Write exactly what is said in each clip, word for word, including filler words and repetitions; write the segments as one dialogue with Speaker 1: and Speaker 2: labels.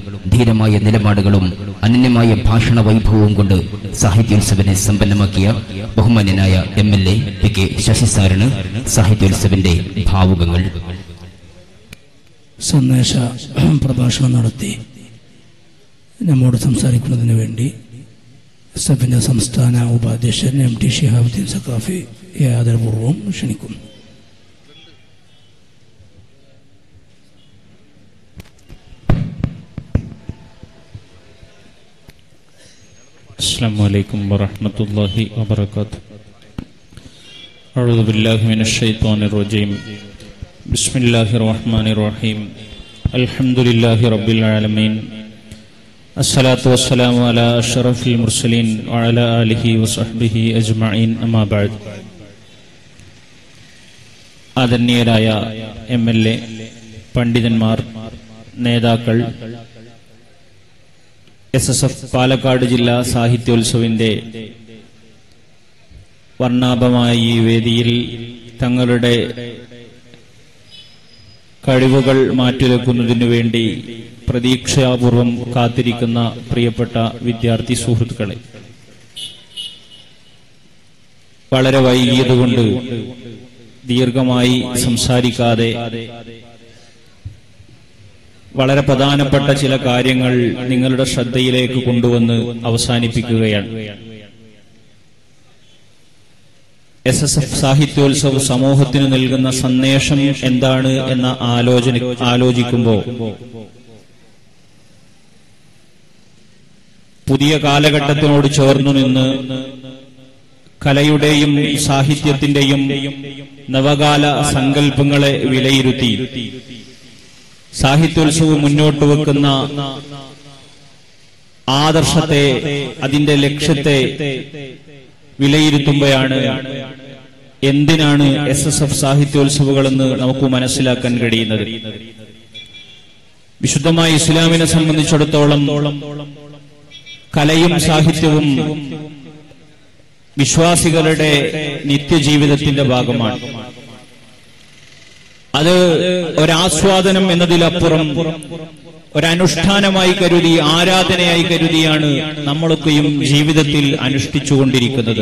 Speaker 1: ധീരമായ നിലപാടുകളും അനന്യമായ ഭാഷണ വൈഭവവും കൊണ്ട് സാഹിത്യോത്സവനെ സമ്പന്നമാക്കിയ ബഹുമാന്യനായ M L A P K Sasi സാറിന് സാഹിത്യോത്സവന്റെ ഭാവുകങ്ങൾ.
Speaker 2: സന്ദേശ പ്രഭാഷണം നടത്തി നമ്മോട് സംസാരിക്കുന്നതിന് വേണ്ടി എസ് എഫിന്റെ സംസ്ഥാന ഉപാധ്യക്ഷൻ എം ടി ഷിഹാബുദ്ദീൻ സഖാഫി ആദരപൂർവ്വം ക്ഷണിക്കുന്നു.
Speaker 3: السلام عليكم ورحمة الله وبركاته. أعوذ بالله من الشيطان الرجيم. بسم الله الرحمن الرحيم. الحمد لله رب العالمين. الصلاة والسلام على أشرف المرسلين وعلى آله وصحبه أجمعين. أما بعد. ആദരണീയരായ എം എൽ എ, പണ്ഡിതന്മാർ, നേതാക്കൾ, എസ് എസ് എഫ് പാലക്കാട് ജില്ലാ സാഹിത്യോത്സവിന്റെ വർണ്ണാഭമായ ഈ വേദിയിൽ തങ്ങളുടെ കഴിവുകൾ മാറ്റിവെക്കുന്നതിനു വേണ്ടി പ്രതീക്ഷാപൂർവം കാത്തിരിക്കുന്ന പ്രിയപ്പെട്ട വിദ്യാർത്ഥി സുഹൃത്തുക്കളെ, വളരെ വൈകിയതുകൊണ്ട് ദീർഘമായി സംസാരിക്കാതെ വളരെ പ്രധാനപ്പെട്ട ചില കാര്യങ്ങൾ നിങ്ങളുടെ ശ്രദ്ധയിലേക്ക് കൊണ്ടുവന്ന് അവസാനിപ്പിക്കുകയാണ്. എസ് എസ് എഫ് സാഹിത്യോത്സവ സമൂഹത്തിന് നൽകുന്ന സന്ദേശം എന്താണ് എന്ന ആലോചന ആലോചിക്കുമ്പോൾ പുതിയ കാലഘട്ടത്തിനോട് ചേർന്നു നിന്ന് കലയുടെയും സാഹിത്യത്തിന്റെയും നവകാല സങ്കല്പങ്ങളെ വിലയിരുത്തി സാഹിത്യോത്സവം മുന്നോട്ട് വെക്കുന്ന ആദർശത്തെ, അതിന്റെ ലക്ഷ്യത്തെ വിലയിരുത്തുമ്പോഴാണ് എന്തിനാണ് എസ് എസ് എഫ് സാഹിത്യോത്സവങ്ങളെന്ന് നമുക്ക് മനസ്സിലാക്കാൻ കഴിയുന്നത്. വിശുദ്ധമായ ഇസ്ലാമിനെ സംബന്ധിച്ചിടത്തോളം കലയും സാഹിത്യവും വിശ്വാസികളുടെ നിത്യജീവിതത്തിന്റെ ഭാഗമാണ്. അത് ഒരാസ്വാദനം എന്നതിലപ്പുറം ഒരനുഷ്ഠാനമായി കരുതി, ആരാധനയായി കരുതിയാണ് നമ്മളൊക്കെയും ജീവിതത്തിൽ അനുഷ്ഠിച്ചുകൊണ്ടിരിക്കുന്നത്.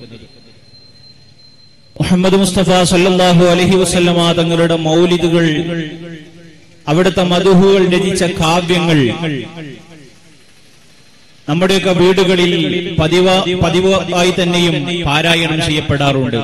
Speaker 3: മുഹമ്മദ് മുസ്തഫ സല്ലല്ലാഹു അലൈഹി വസല്ലമ തങ്ങളുടെ മൗലിദുകൾ, അവിടുത്തെ മദ്ഹുകൾ രചിച്ച കാവ്യങ്ങൾ നമ്മുടെയൊക്കെ വീടുകളിൽ പതിവ പതിവായി തന്നെയും പാരായണം ചെയ്യപ്പെടാറുണ്ട്.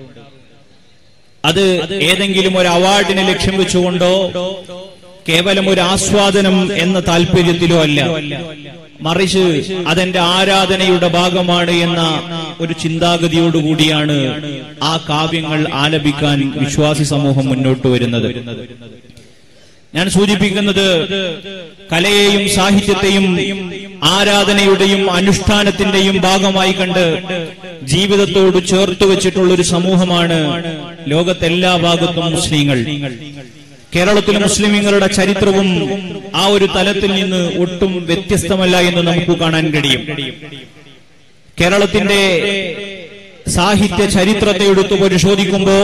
Speaker 3: അത് ഏതെങ്കിലും ഒരു അവാർഡിനെ ലക്ഷ്യം വെച്ചുകൊണ്ടോ കേവലം ഒരു ആസ്വാദനം എന്ന താല്പര്യത്തിലോ അല്ല, മറിച്ച് അതെന്റെ ആരാധനയുടെ ഭാഗമാണ് എന്ന ഒരു ചിന്താഗതിയോടുകൂടിയാണ് ആ കാവ്യങ്ങൾ ആലപിക്കാൻ വിശ്വാസി സമൂഹം മുന്നോട്ട് വരുന്നത്. ഞാൻ സൂചിപ്പിക്കുന്നത് കലയെയും സാഹിത്യത്തെയും ആരാധനയുടെയും അനുഷ്ഠാനത്തിന്റെയും ഭാഗമായി കണ്ട് ജീവിതത്തോട് ചേർത്തു വെച്ചിട്ടുള്ള ഒരു സമൂഹമാണ് ലോകത്തെല്ലാ ഭാഗത്തും മുസ്ലിങ്ങൾ. കേരളത്തിലെ മുസ്ലിമീങ്ങളുടെ ചരിത്രവും ആ ഒരു തലത്തിൽ നിന്ന് ഒട്ടും വ്യത്യസ്തമല്ല എന്ന് നമുക്ക് കാണാൻ കഴിയും. കേരളത്തിന്റെ സാഹിത്യ ചരിത്രത്തെ എടുത്തു പരിശോധിക്കുമ്പോ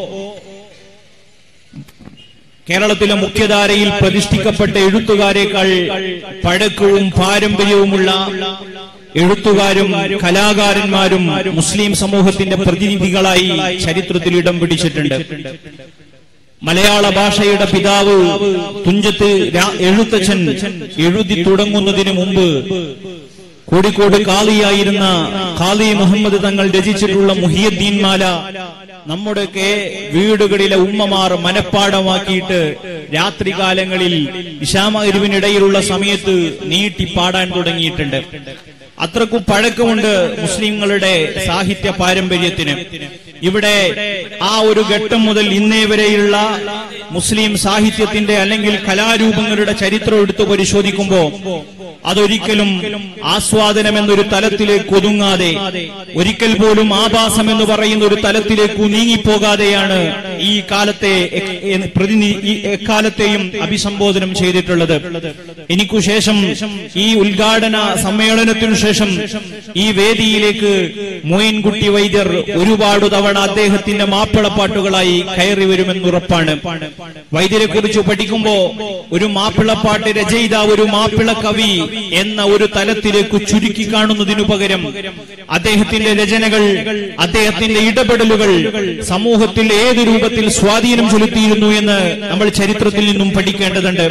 Speaker 3: കേരളത്തിലെ മുഖ്യധാരയിൽ പ്രതിഷ്ഠിക്കപ്പെട്ട എഴുത്തുകാരേക്കാൾ പഴക്കവും പാരമ്പര്യവുമുള്ള എഴുത്തുകാരും കലാകാരന്മാരും മുസ്ലിം സമൂഹത്തിന്റെ പ്രതിനിധികളായി ചരിത്രത്തിൽ ഇടം പിടിച്ചിട്ടുണ്ട്. മലയാള ഭാഷയുടെ പിതാവ് തുഞ്ചത്ത് എഴുത്തച്ഛൻ എഴുതി തുടങ്ങുന്നതിന് മുമ്പ് കോഴിക്കോട് കാളിയായിരുന്ന ഖാദി മുഹമ്മദ് തങ്ങൾ രചിച്ചിട്ടുള്ള മുഹിയുദ്ദീൻ മാല നമ്മുടെയൊക്കെ വീടുകളിലെ ഉമ്മമാർ മനഃപ്പാടമാക്കിയിട്ട് രാത്രികാലങ്ങളിൽ ഇശാമഗ്രിബിനിടയിലുള്ള സമയത്ത് നീട്ടി പാടാൻ തുടങ്ങിയിട്ടുണ്ട്. അത്രക്കും പഴക്കമുണ്ട് മുസ്ലിങ്ങളുടെ സാഹിത്യ പാരമ്പര്യത്തിന്. ഇവിടെ ആ ഒരു ഘട്ടം മുതൽ ഇന്നേ വരെയുള്ള മുസ്ലിം സാഹിത്യത്തിന്റെ അല്ലെങ്കിൽ കലാരൂപങ്ങളുടെ ചരിത്രം എടുത്തു പരിശോധിക്കുമ്പോ അതൊരിക്കലും ആസ്വാദനം എന്നൊരു തലത്തിലേക്ക് ഒതുങ്ങാതെ, ഒരിക്കൽ പോലും ആഭാസം എന്ന് പറയുന്ന ഒരു തലത്തിലേക്ക് നീങ്ങിപ്പോകാതെയാണ് ഈ കാലത്തെ പ്രതിനിധി എക്കാലത്തെയും അഭിസംബോധനം ചെയ്തിട്ടുള്ളത്. എനിക്കു ശേഷം ഈ ഉദ്ഘാടന സമ്മേളനത്തിനു ശേഷം ഈ വേദിയിലേക്ക് മോയിൻകുട്ടി വൈദ്യർ ഒരുപാട് തവണ അദ്ദേഹത്തിന്റെ മാപ്പിളപ്പാട്ടുകളായി കയറി വരുമെന്നുറപ്പാണ്. വൈദ്യരെ കുറിച്ച് പഠിക്കുമ്പോ ഒരു മാപ്പിളപ്പാട്ട് രചയിതാവ്, ഒരു മാപ്പിള കവി എന്ന ഒരു തലത്തിലേക്ക് ചുരുക്കി കാണുന്നതിനു പകരം അദ്ദേഹത്തിന്റെ രചനകൾ, അദ്ദേഹത്തിന്റെ ഇടപെടലുകൾ സമൂഹത്തിൽ ഏത് രൂപത്തിൽ സ്വാധീനം ചെലുത്തിയിരുന്നു എന്ന് നമ്മൾ ചരിത്രത്തിൽ നിന്നും പഠിക്കേണ്ടതുണ്ട്.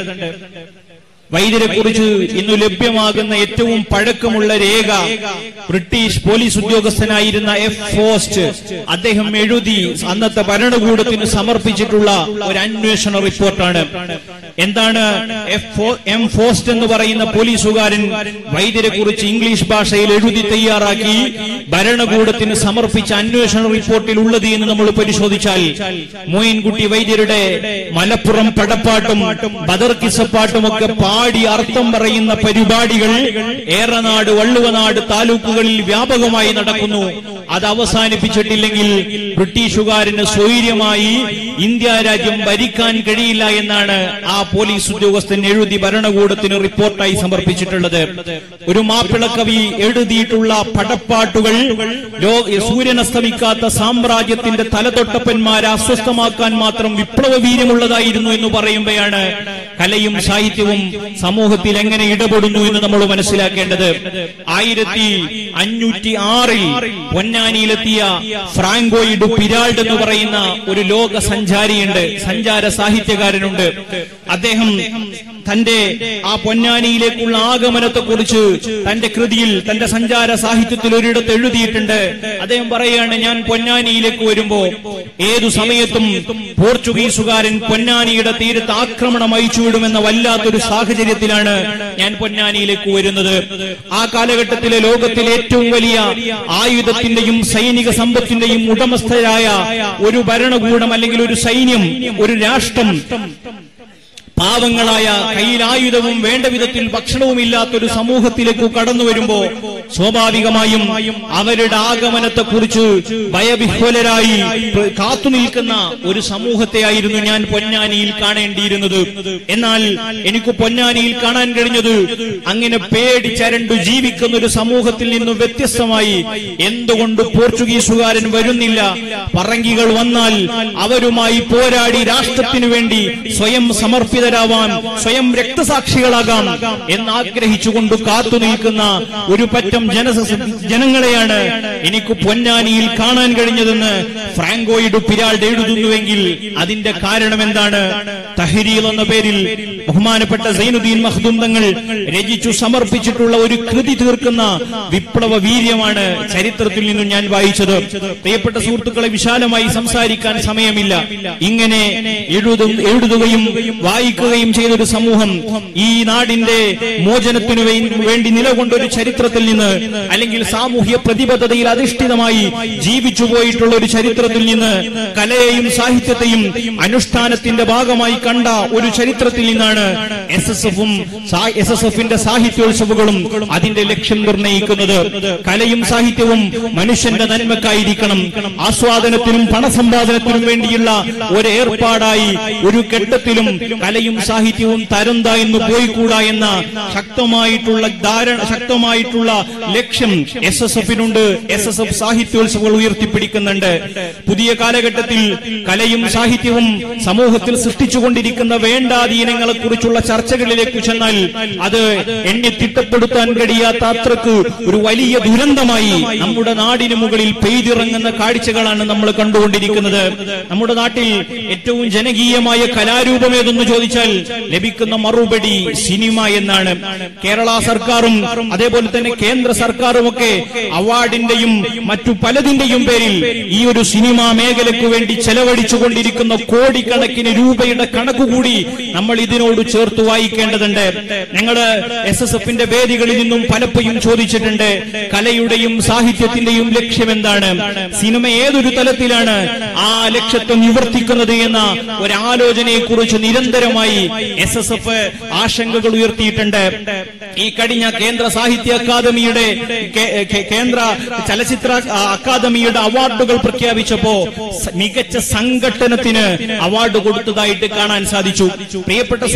Speaker 3: വൈദ്യരെ കുറിച്ച് ഇന്ന് ലഭ്യമാകുന്ന ഏറ്റവും പഴക്കമുള്ള രേഖ ബ്രിട്ടീഷ് പോലീസ് ഉദ്യോഗസ്ഥനായിരുന്ന എഫ് ഫോസ്റ്റ് അദ്ദേഹം എഴുതി അന്നത്തെ ഭരണകൂടത്തിന് സമർപ്പിച്ചിട്ടുള്ള ഒരു അന്വേഷണ റിപ്പോർട്ടാണ്. എന്താണ് എം ഫോസ്റ്റ് എന്ന് പറയുന്ന പോലീസുകാരൻ വൈദ്യരെ കുറിച്ച് ഇംഗ്ലീഷ് ഭാഷയിൽ എഴുതി തയ്യാറാക്കി ഭരണകൂടത്തിന് സമർപ്പിച്ച അന്വേഷണ റിപ്പോർട്ടിൽ ഉള്ളത് എന്ന് നമ്മൾ പരിശോധിച്ചാൽ മോയിൻകുട്ടി വൈദ്യരുടെ മലപ്പുറം പടപ്പാട്ടും ബദർ കിസ്സപ്പാട്ടും ഒക്കെ പാടി അർത്ഥം പറയുന്ന പരിപാടികൾ ഏറനാട്, വള്ളുവനാട് താലൂക്കുകളിൽ വ്യാപകമായി നടക്കുന്നു. അത് അവസാനിപ്പിച്ചിട്ടില്ലെങ്കിൽ ബ്രിട്ടീഷുകാരന് സ്വൈര്യമായി ഇന്ത്യ രാജ്യം ഭരിക്കാൻ കഴിയില്ല എന്നാണ് ആ പോലീസ് ഉദ്യോഗസ്ഥൻ എഴുതി ഭരണകൂടത്തിന് റിപ്പോർട്ടായി സമർപ്പിച്ചിട്ടുള്ളത്. ഒരു മാപ്പിള കവി എഴുതിയിട്ടുള്ള പടപ്പാട്ടുകൾ സൂര്യനസ്തമിക്കാത്ത സാമ്രാജ്യത്തിന്റെ തലതൊട്ടപ്പന്മാരെ അസ്വസ്ഥമാക്കാൻ മാത്രം വിപ്ലവ വീര്യമുള്ളതായിരുന്നു എന്ന് പറയുമ്പോഴാണ് കലയും സാഹിത്യവും സമൂഹത്തിൽ എങ്ങനെ ഇടപെടുന്നു എന്ന് നമ്മൾ മനസ്സിലാക്കേണ്ടത്. ആയിരത്തി അഞ്ഞൂറ്റി ആറിൽ പൊന്നാനിയിലെത്തിയ ഫ്രാങ്കോയിഡ് പിരാൾഡ് എന്ന് പറയുന്ന ഒരു ലോക സഞ്ചാരിയുണ്ട്, സഞ്ചാര സാഹിത്യകാരനുണ്ട്. അദ്ദേഹം തന്റെ ആ പൊന്നാനിയിലേക്കുള്ള ആഗമനത്തെക്കുറിച്ച് തന്റെ കൃതിയിൽ, തന്റെ സഞ്ചാര സാഹിത്യത്തിൽ ഒരിടത്ത് എഴുതിയിട്ടുണ്ട്. അദ്ദേഹം പറയുകയാണ്, ഞാൻ പൊന്നാനിയിലേക്ക് വരുമ്പോ ഏതു സമയത്തും പോർച്ചുഗീസുകാരൻ പൊന്നാനിയുടെ തീരത്ത് ആക്രമണം അയച്ചുവിടുമെന്ന വല്ലാത്തൊരു സാഹചര്യത്തിലാണ് ഞാൻ പൊന്നാനിയിലേക്ക് വരുന്നത്. ആ കാലഘട്ടത്തിലെ ലോകത്തിലെ ഏറ്റവും വലിയ ആയുധത്തിന്റെയും സൈനിക സമ്പത്തിന്റെയും ഉടമസ്ഥരായ ഒരു ഭരണകൂടം അല്ലെങ്കിൽ ഒരു സൈന്യം, ഒരു രാഷ്ട്രം പാവങ്ങളായ കയ്യിൽ ആയുധവും വേണ്ട വിധത്തിൽ ഭക്ഷണവും ഇല്ലാത്തൊരു സമൂഹത്തിലേക്ക് കടന്നു വരുമ്പോ സ്വാഭാവികമായും അവരുടെ ആഗമനത്തെക്കുറിച്ച് ഭയവിഹ്വലരായി കാത്തുനിൽക്കുന്ന ഒരു സമൂഹത്തെയായിരുന്നു ഞാൻ പൊന്നാനിയിൽ കാണേണ്ടിയിരുന്നത്. എന്നാൽ എനിക്ക് പൊന്നാനിയിൽ കാണാൻ കഴിഞ്ഞത് അങ്ങനെ പേടിച്ചരണ്ടു ജീവിക്കുന്ന ഒരു സമൂഹത്തിൽ നിന്നും വ്യത്യസ്തമായി എന്തുകൊണ്ട് പോർച്ചുഗീസുകാരൻ വരുന്നില്ല, പറങ്കികൾ വന്നാൽ അവരുമായി പോരാടി രാഷ്ട്രത്തിനു വേണ്ടി സ്വയം സമർപ്പിത ാവാൻ, സ്വയം രക്തസാക്ഷികളാകാം എന്നാഗ്രഹിച്ചുകൊണ്ട് കാത്തു നിൽക്കുന്ന ഒരു പറ്റം ജന ജനങ്ങളെയാണ് എനിക്ക് പൊന്നാനിയിൽ കാണാൻ കഴിഞ്ഞതെന്ന് ഫ്രാങ്കോയിഡ് പിരാൾഡ് എഴുതുന്നുവെങ്കിൽ അതിന്റെ കാരണം എന്താണ്? തഹ്രീർ എന്ന പേരിൽ ബഹുമാനപ്പെട്ട സൈനുദ്ദീൻ മഖ്ദൂം തങ്ങൾ രചിച്ചു സമർപ്പിച്ചിട്ടുള്ള ഒരു കൃതി തീർക്കുന്ന വിപ്ലവ വീര്യമാണ് ചരിത്രത്തിൽ നിന്നും ഞാൻ വായിച്ചത്. പ്രിയപ്പെട്ട സുഹൃത്തുക്കളെ, വിശാലമായി സംസാരിക്കാൻ സമയമില്ല. ഇങ്ങനെ എഴുതും എഴുതുകയും വായിക്കുകയും ചെയ്തൊരു സമൂഹം ഈ നാടിന്റെ മോചനത്തിനു വേണ്ടി നിലകൊണ്ടൊരു ചരിത്രത്തിൽ നിന്ന്, അല്ലെങ്കിൽ സാമൂഹ്യ പ്രതിബദ്ധതയിൽ അധിഷ്ഠിതമായി ജീവിച്ചു പോയിട്ടുള്ള ഒരു ചരിത്രത്തിൽ നിന്ന്, കലയെയും സാഹിത്യത്തെയും അനുഷ്ഠാനത്തിന്റെ ഭാഗമായി കണ്ട ഒരു ചരിത്രത്തിൽ നിന്നാണ് എസ് എസ് എഫും എസ് എസ് എഫിന്റെ സാഹിത്യോത്സവങ്ങളും അതിന്റെ ലക്ഷ്യം നിർണ്ണയിക്കുന്നത്. കലയും സാഹിത്യവും മനുഷ്യന്റെ നന്മക്കായിരിക്കണം, ആസ്വാദനത്തിനും പണസമ്പാദനത്തിനും വേണ്ടിയുള്ള ഒരു ഏർപ്പാടായി ഒരു ഘട്ടത്തിലും കലയും സാഹിത്യവും തരം താഴ്ന്നു പോയിക്കൂടാ എന്ന ശക്തമായിട്ടുള്ള ധാരണ, ശക്തമായിട്ടുള്ള ലക്ഷ്യം എസ് എസ് എഫിനുണ്ട്. എസ് എസ് എഫ് സാഹിത്യോത്സവങ്ങൾ ഉയർത്തിപ്പിടിക്കുന്നുണ്ട്. പുതിയ കാലഘട്ടത്തിൽ കലയും സാഹിത്യവും സമൂഹത്തിൽ സൃഷ്ടിച്ചുകൊണ്ടിരിക്കുന്ന വേണ്ടാധീനങ്ങളെ കുറിച്ചുള്ള ചർച്ചകളിലേക്ക് ചെന്നാൽ അത് എണ്ണി തിട്ടപ്പെടുത്താൻ കഴിയാത്ത അത്രക്ക് ഒരു വലിയ ദുരന്തമായി നമ്മുടെ നാടിന് മുകളിൽ പെയ്തിറങ്ങുന്ന കാഴ്ചകളാണ് നമ്മൾ കണ്ടുകൊണ്ടിരിക്കുന്നത്. നമ്മുടെ നാട്ടിൽ ഏറ്റവും ജനകീയമായ കലാരൂപം ഏതെന്ന് ചോദിച്ചാൽ ലഭിക്കുന്ന മറുപടി സിനിമ എന്നാണ്. കേരള സർക്കാരും അതേപോലെ തന്നെ കേന്ദ്ര സർക്കാരും ഒക്കെ അവാർഡിന്റെയും മറ്റു പലതിന്റെയും പേരിൽ ഈ ഒരു സിനിമാ മേഖലയ്ക്ക് വേണ്ടി ചെലവഴിച്ചുകൊണ്ടിരിക്കുന്ന കോടിക്കണക്കിന് രൂപയുടെ കണക്കുകൂടി നമ്മൾ ഇതിനോട് ചേർത്ത് വായിക്കേണ്ടതുണ്ട്. ഞങ്ങള് എസ് എസ് എഫിന്റെ വേദികളിൽ നിന്നും പലപ്പോഴും ചോദിച്ചിട്ടുണ്ട്, കലയുടെയും സാഹിത്യത്തിന്റെയും ലക്ഷ്യം എന്താണ്? സിനിമ ഏതൊരു തലത്തിലാണ് ആ ലക്ഷ്യത്തെ നിവർത്തിക്കുന്നത് എന്ന ഒരാലോചനയെ കുറിച്ച് നിരന്തരമായി എസ് എസ് എഫ് ആശങ്കകൾ ഉയർത്തിയിട്ടുണ്ട്. ഈ കഴിഞ്ഞ കേന്ദ്ര സാഹിത്യ അക്കാദമിയുടെ കേന്ദ്ര ചലച്ചിത്ര അക്കാദമിയുടെ അവാർഡുകൾ പ്രഖ്യാപിച്ചപ്പോ മികച്ച സംഘടനത്തിന് അവാർഡ് കൊടുത്തതായിട്ട് കാണാൻ സാധിച്ചു. പ്രിയപ്പെട്ട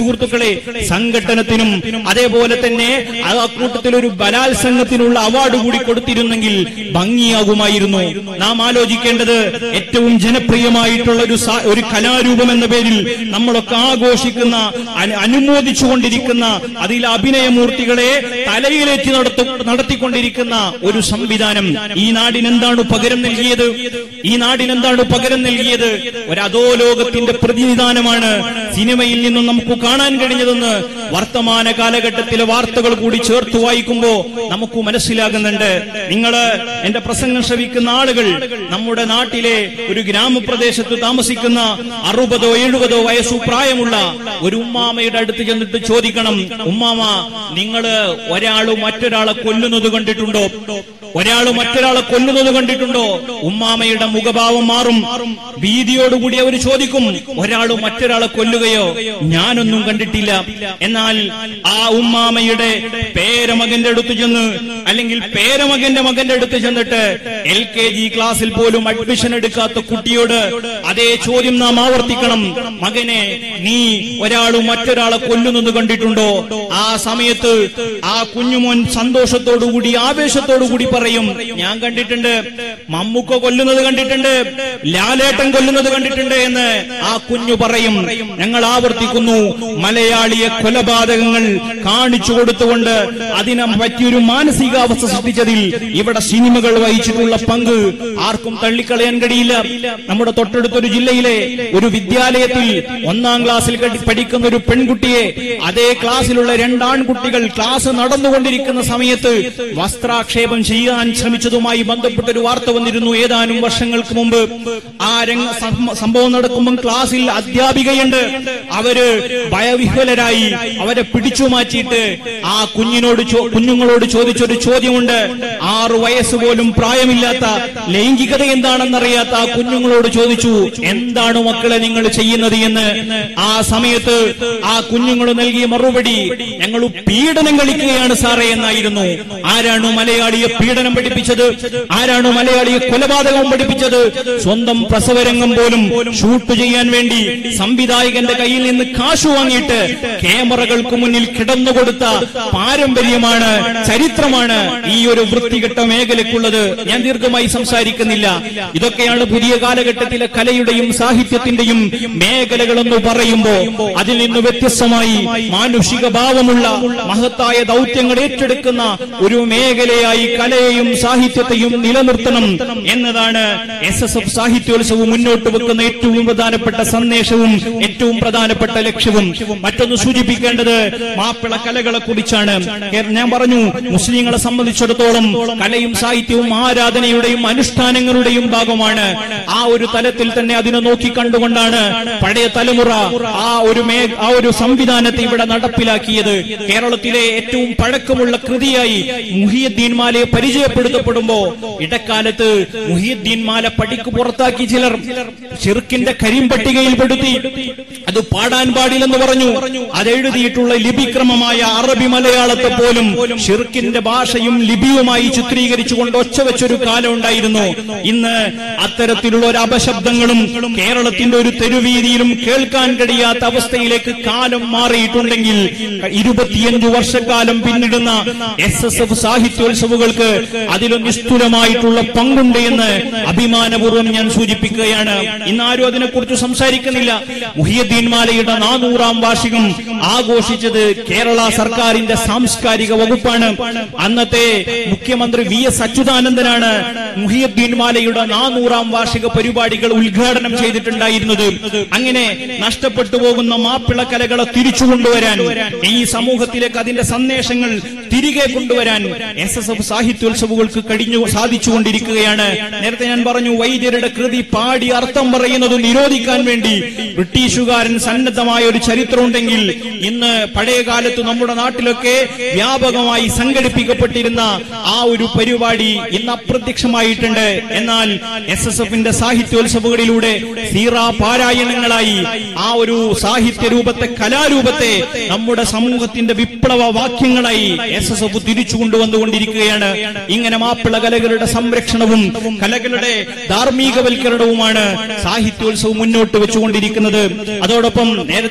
Speaker 3: സുഹൃത്തുക്കളെ, സംഘടനത്തിനും അതേപോലെ തന്നെ ആ കൂട്ടത്തിൽ ഒരു ബലാത്സംഗത്തിനുള്ള അവാർഡ് കൂടി കൊടുത്തിരുന്നെങ്കിൽ ഭംഗിയാകുമായിരുന്നു. നാം ആലോചിക്കേണ്ടത് ഏറ്റവും ജനപ്രിയമായിട്ടുള്ള ഒരു ഒരു കലാരൂപം എന്ന പേരിൽ നമ്മളൊക്കെ ആഘോഷിക്കുന്ന, അനുമോദിച്ചുകൊണ്ടിരിക്കുന്ന, അതിൽ അഭിനയമൂർത്തികളെ തലയിലേറ്റി നടത്തു നടത്തിക്കൊണ്ടിരിക്കുന്ന ഒരു സംവിധാനം ഈ നാടിനെന്താണ് പകരം നൽകിയത്? ഈ നാടിനെന്താണ് പകരം നൽകിയത്? ഒരു അധോലോകത്തിന്റെ പ്രതിനിധാനമാണ് സിനിമയിൽ നിന്നും നമുക്ക് കാണാൻ കഴിഞ്ഞതെന്ന് വർത്തമാന കാലഘട്ടത്തിലെ വാർത്തകൾ കൂടി ചേർത്ത് വായിക്കുമ്പോ നമുക്ക് മനസ്സിലാകുന്നുണ്ട്. നിങ്ങള് എന്റെ പ്രസംഗം ശ്രവിക്കുന്ന ആളുകൾ നമ്മുടെ നാട്ടിലെ ഒരു ഗ്രാമപ്രദേശത്ത് താമസിക്കുന്ന അറുപതോ എഴുപതോ വയസ്സു പ്രായമുള്ള ഒരു ഉമ്മാമയുടെ അടുത്ത് ചെന്നിട്ട് ചോദിക്കണം, ഉമ്മാമ, നിങ്ങള് ഒരാള് മറ്റൊരാളെ കൊല്ലുന്നത് കണ്ടിട്ടുണ്ടോ? ഒരാള് മറ്റൊരാളെ കൊല്ലുന്നത് കണ്ടിട്ടുണ്ടോ? ഉമ്മാമയുടെ മുഖഭാവം മാറും. ഭീതിയോടുകൂടി അവർ ചോദിക്കും, ഒരാള് മറ്റൊരാളെ കൊല്ലുകയോ? ഞാനൊന്നും കണ്ടിട്ടില്ല. എന്നാൽ ആ ഉമ്മാമയുടെ പേരമകന്റെ അടുത്ത് ചെന്ന്, അല്ലെങ്കിൽ പേരമകന്റെ മകന്റെ അടുത്ത് ചെന്നിട്ട് എൽ കെ ജി ക്ലാസ്സിൽ പോലും അഡ്മിഷൻ എടുക്കാത്ത കുട്ടിയോട് അതേ ചോദ്യം നാം ആവർത്തിക്കണം, മകനെ, നീ ഒരാള് മറ്റൊരാളെ കൊല്ലുന്നത് കണ്ടിട്ടുണ്ടോ? ആ സമയത്ത് ആ കുഞ്ഞുമോൻ സന്തോഷത്തോടുകൂടി ആവേശത്തോടുകൂടി പറയും, ഞാൻ കണ്ടിട്ടുണ്ട്, മമ്മൂക്ക കൊല്ലുന്നത് കണ്ടിട്ടുണ്ട്, ലാലേട്ടൻ കൊല്ലുന്നത് കണ്ടിട്ടുണ്ട് എന്ന് ആ കുഞ്ഞു പറയും. ഞങ്ങൾ ആവർത്തിക്കുന്നു, മലയാളിയെ കൊലപാതകങ്ങൾ കാണിച്ചു കൊടുത്തുകൊണ്ട് അതിനെ പറ്റിയൊരു മാനസികാവസ്ഥ സൃഷ്ടിച്ചതിൽ ഇവിടെ സിനിമകൾ വഹിച്ചിട്ടുള്ള പങ്ക് ആർക്കും തള്ളിക്കളയാൻ കഴിയില്ല. നമ്മുടെ തൊട്ടടുത്തൊരു ജില്ലയിലെ ഒരു വിദ്യാലയത്തിൽ ഒന്നാം ക്ലാസ്സിൽ പഠിക്കുന്ന ഒരു പെൺകുട്ടിയെ അതേ ക്ലാസ്സിലുള്ള രണ്ടാൺകുട്ടികൾ ക്ലാസ് നടന്നുകൊണ്ടിരിക്കുന്ന സമയത്ത് വസ്ത്രാക്ഷേപം ചെയ്യാൻ ശ്രമിച്ചതുമായി ബന്ധപ്പെട്ട ഒരു വാർത്ത വന്നിരുന്നു ഏതാനും വർഷങ്ങൾക്ക് മുമ്പ്. ആ രംഗ സംഭവം നടക്കുമ്പോൾ ക്ലാസ്സിൽ അധ്യാപികയുണ്ട്. അവര് ഭയവിഹ്വലരായി അവരെ പിടിച്ചു മാറ്റിയിട്ട് ആ കുഞ്ഞിനോട് കുഞ്ഞുങ്ങളോട് ചോദിച്ചൊരു ചോദ്യമുണ്ട്. ആറു വയസ്സ് പോലും പ്രായമില്ലാത്ത, ലൈംഗികത എന്താണെന്നറിയാത്ത ആ കുഞ്ഞുങ്ങളോട് ചോദിച്ചു, എന്താണ് മക്കളെ നിങ്ങൾ ചെയ്യുന്നത് എന്ന്. ആ സമയത്ത് ആ കുഞ്ഞുങ്ങൾ നൽകിയ മറുപടി, ഞങ്ങൾ പീഡനം കളിക്കുകയാണ് സാറേ എന്നായിരുന്നു. ആരാണ് മലയാളിയെ പീഡനം പഠിപ്പിച്ചത്? ആരാണ് മലയാളിയെ കൊലപാതകം പഠിപ്പിച്ചത്? സ്വന്തം പ്രസവരംഗം പോലും ഷൂട്ട് ചെയ്യാൻ വേണ്ടി സംവിധായകന്റെ കയ്യിൽ നിന്ന് കാശു വാങ്ങിയിട്ട് ക്യാമറകൾക്ക് മുന്നിൽ കിടന്നുകൊടുത്ത പാരമ്പര്യമാണ്, ചരിത്രമാണ് ഈ ഒരു വൃത്തികെട്ട മേഖലയ്ക്കുള്ളത്. ഞാൻ ദീർഘമായി സംസാരിക്കുന്നില്ല. ഇതൊക്കെയാണ് പുതിയ കാലഘട്ടത്തിലെ കലയുടെയും സാഹിത്യത്തിന്റെയും മേഖലകളെന്ന് പറയുമ്പോ അതിൽ നിന്ന് വ്യത്യസ്തമായി മാനുഷിക ഭാവമുള്ള മഹത്തായ ദൗത്യങ്ങൾ ഏറ്റെടുക്കുന്ന ഒരു മേഖലയായി കലയെയും സാഹിത്യത്തെയും നിലനിർത്തണം എന്നതാണ് എസ് എസ് എഫ് സാഹിത്യോത്സവം മുന്നോട്ട് വെക്കുന്ന ഏറ്റവും പ്രധാനപ്പെട്ട സന്ദേശവും ഏറ്റവും പ്രധാനപ്പെട്ട ലക്ഷ്യവും. മറ്റൊന്ന് സൂചിപ്പിക്കേണ്ടത് മാപ്പിള കലകളെ കുറിച്ചാണ്. ഞാൻ പറഞ്ഞു, മുസ്ലിങ്ങളെ സംബന്ധിച്ചിടത്തോളം കലയും സാഹിത്യവും ആരാധനയുടെയും അനുഷ്ഠാനങ്ങളുടെയും ഭാഗമാണ്. ആ ഒരു തലത്തിൽ തന്നെ അതിനെ നോക്കിക്കണ്ടുകൊണ്ടാണ് പഴയ തലമുറ ആ ഒരു മേ ആ ഒരു സംവിധാനത്തെ ഇവിടെ നടപ്പിലാക്കിയത്. കേരളത്തിലെ ഏറ്റവും പഴക്കമുള്ള കൃതിയായി മുഹിയുദ്ദീൻ മാലയെ പരിചയപ്പെടുത്തപ്പെടുമ്പോ ഇടക്കാലത്ത് മുഹിയുദ്ദീൻ മാല പടിക്ക് പുറത്താക്കി ചിലർ ശിർക്കിന്റെ കരിമ്പട്ടികയിൽ പെടുത്തി. അത് പാടാൻ പാടില്ലെന്ന് പറഞ്ഞു. അതെഴുതിയിട്ടുള്ള ലിപിക്രമമായ അറബി മലയാളത്തെ പോലും ഷിർക്കിന്റെ ഭാഷയും ലിപിയുമായി ചിത്രീകരിച്ചുകൊണ്ട് ഒച്ച വെച്ചൊരു കാലം ഉണ്ടായിരുന്നു. ഇന്ന് അത്തരത്തിലുള്ള ഒരു അപശബ്ദങ്ങളും കേരളത്തിന്റെ ഒരു തെരുവീതിയിലും കേൾക്കാൻ കഴിയാത്ത അവസ്ഥയിലേക്ക് കാലം മാറിയിട്ടുണ്ടെങ്കിൽ ഇരുപത്തിയഞ്ചു വർഷക്കാലം പിന്നിടുന്ന എസ് എസ് എഫ് സാഹിത്യോത്സവങ്ങൾക്ക് അതിലും നിസ്തുലമായിട്ടുള്ള പങ്കുണ്ട് എന്ന് അഭിമാനപൂർവ്വം ഞാൻ സൂചിപ്പിക്കുകയാണ്. ഇന്നാരും അതിനെക്കുറിച്ച് സംസാരിക്കുന്നില്ല. മുഹിയുദ്ദീൻ മാലയുടെ നാനൂറാം വാർഷികം ആഘോഷിച്ചത് കേരള സർക്കാരിന്റെ സാംസ്കാരിക വകുപ്പാണ്. അന്നത്തെ മുഖ്യമന്ത്രി വി എസ് അച്യുതാനന്ദനാണ് മുഹിയുദ്ദീൻ മാലയുടെ നാനൂറാം വാർഷിക പരിപാടികൾ ഉദ്ഘാടനം ചെയ്തിട്ടുണ്ടായിരുന്നത്. അങ്ങനെ നഷ്ടപ്പെട്ടു പോകുന്ന മാപ്പിള കലകളെ തിരിച്ചു കൊണ്ടുവരാൻ, ഈ സമൂഹത്തിലേക്ക് അതിന്റെ സന്ദേശങ്ങൾ തിരികെ കൊണ്ടുവരാൻ എസ് എസ് എഫ് സാഹിത്യോത്സവങ്ങൾക്ക് കഴിഞ്ഞു സാധിച്ചുകൊണ്ടിരിക്കുകയാണ്. നേരത്തെ ഞാൻ പറഞ്ഞു, വൈദ്യരുടെ കൃതി പാടി അർത്ഥം പറയുന്നത് നിരോധിക്കാൻ വേണ്ടി ബ്രിട്ടീഷുകാരൻ സന്നദ്ധമായ ഒരു ചരിത്രമുണ്ടെങ്കിൽ ഇന്ന് പഴയ കാലത്ത് നമ്മുടെ നാട്ടിലൊക്കെ വ്യാപകമായി സംഘടിപ്പിക്കപ്പെട്ടിരുന്ന ആ ഒരു പരിപാടി ഇന്ന് അപ്രത്യക്ഷമായിട്ടുണ്ട്. എന്നാൽ എസ് എസ് എഫിന്റെ സാഹിത്യോത്സവങ്ങളിലൂടെ സീറ പാരായണങ്ങളായി ആ ഒരു സാഹിത്യ രൂപത്തെ, കലാരൂപത്തെ നമ്മുടെ സമൂഹത്തിന്റെ വിപ്ലവ വാക്യങ്ങളായി എസ് എസ് എഫ് തിരിച്ചു കൊണ്ടുവന്നുകൊണ്ടിരിക്കുകയാണ്. ഇങ്ങനെ മാപ്പിള കലകളുടെ സംരക്ഷണവും കലകളുടെ ധാർമ്മികവൽക്കരണവുമാണ് സാഹിത്യോത്സവം മുന്നോട്ട് വെച്ചുകൊണ്ടിരിക്കുന്നത്. അതോടൊപ്പം നേരത്തെ എം എൽ എ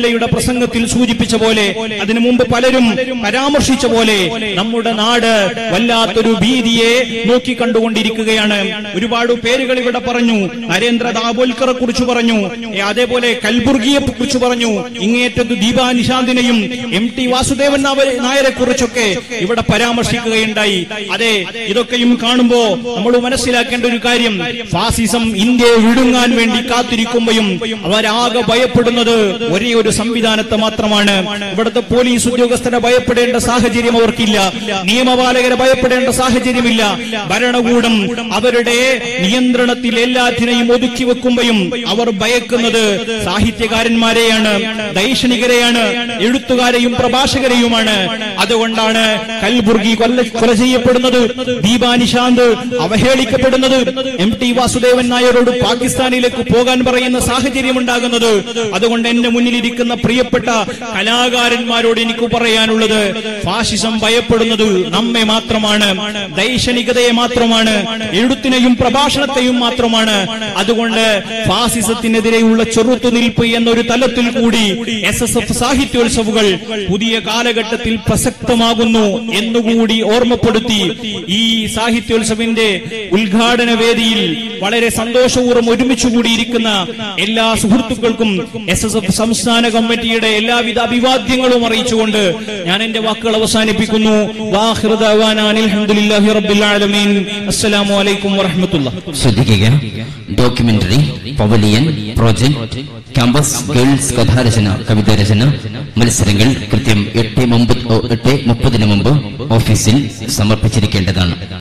Speaker 3: ഇന്നലെയുടെ പ്രസംഗത്തിൽ സൂചിപ്പിച്ച പോലെ, അതിനു മുമ്പ് പലരും പരാമർശിച്ച പോലെ, നമ്മുടെ നാട് വല്ലാത്തൊരു ഭീതിയെ നോക്കിക്കണ്ടുകൊണ്ടിരിക്കുകയാണ്. ഒരുപാട് പേരുകൾ ഇവിടെ പറഞ്ഞു. നരേന്ദ്ര ദാബോൽക്കറെ കുറിച്ച് പറഞ്ഞു, അതേപോലെ കൽബുർഗിയെ കുറിച്ച് പറഞ്ഞു, ഇങ്ങേറ്റത്ത് ദീപാ നിശാന്തിനെയും എം ടി വാസുദേവൻ നായരെ കുറിച്ചൊക്കെ ഇവിടെ പരാമർശിക്കുകയുണ്ടായി. അതെ, ഇതൊക്കെയും കാണുമ്പോ നമ്മൾ മനസ്സിലാക്കേണ്ട ഒരു കാര്യം, ഫാസിസം ഇന്ത്യയെ വിഴുങ്ങാൻ വേണ്ടി കാത്തിരിക്കുമ്പോഴും അവരാകെ ഭയപ്പെടുന്നത് ഒരേ ഒരു സംവിധാനത്തെ മാത്രമാണ്. ഇവിടുത്തെ പോലീസ് ഉദ്യോഗസ്ഥരെ ഭയപ്പെടേണ്ട സാഹചര്യം അവർക്കില്ല, നിയമപാലകരെ ഭയപ്പെടേണ്ട സാഹചര്യമില്ല. ഭരണകൂടം അവരുടെ നിയന്ത്രണത്തിൽ എല്ലാറ്റിനെയും ഒതുക്കി വെക്കുമ്പോഴും അവർ ഭയക്കുന്നത് സാഹിത്യകാരന്മാരെയാണ്, ദൈക്ഷണികരെയാണ്, എഴുത്തുകാരെയും പ്രഭാഷകരെയുമാണ്. അതുകൊണ്ടാണ് കൽബുർഗി കൊല്ല കൊല ചെയ്യപ്പെടുന്നത്, ദീപാ നിശാന്ത് അവഹേളിക്കപ്പെടുന്നത്, എം ടി വാസുദേവൻ നായരോട് പാകിസ്ഥാനിലേക്ക് പോകാൻ പറയുന്ന സാഹചര്യം ഉണ്ടാകുന്നത്. അതുകൊണ്ട് എന്റെ മുന്നിലിരിക്കുന്ന പ്രിയപ്പെട്ട കലാകാരന്മാരോട് എനിക്ക് പറയാനുള്ളത്, ഫാഷിസം ഭയപ്പെടുന്നത് നമ്മെ മാത്രമാണ്, ദൈക്ഷണികതയെ മാത്രമാണ്, എഴുത്തിനെയും പ്രഭാഷണത്തെയും മാത്രമാണ്. അതുകൊണ്ട് ഫാസിസത്തിനെതിരെയുള്ള ചെറുത്തുനിൽപ്പ് എന്നൊരു തലത്തിൽ കൂടി എസ് എസ് എഫ് സാഹിത്യോത്സവുകൾ പുതിയ കാലഘട്ടത്തിൽ പ്രസക്തമാകുന്നു എന്നുകൂടി ഓർമ്മപ്പെടുത്തി ഈ സാഹിത്യോത്സവിന്റെ ഉദ്ഘാടന വേദിയിൽ വളരെ സന്തോഷപൂർവ്വം ഒരുമിച്ച് കൂടിയിരിക്കുന്ന എല്ലാ സുഹൃത്തുക്കൾക്കും എസ് എസ് എഫ് സംസ്ഥാന കമ്മിറ്റിയുടെ എല്ലാവിധ അഭിവാദ്യങ്ങളും അറിയിച്ചുകൊണ്ട് ഞാൻ എന്റെ വാക്കുകൾ അവസാനിപ്പിക്കുന്നു. വാഖിറു ദഅവാനാ അൽഹംദുലില്ലാഹി റബ്ബിൽ ആലമീൻ. അസ്സലാമു അലൈക്കും വറഹ്മത്തുള്ളാഹി.
Speaker 1: ശ്രദ്ധിക്കുക, documentary, pavilion, project, campus girls കഥാരചന, കവിതാരചന മത്സരങ്ങൾ കൃത്യം എട്ട് മുപ്പതിന് മുമ്പ് ഓഫീസിൽ സമർപ്പിച്ചിരിക്കേണ്ടതാണ്.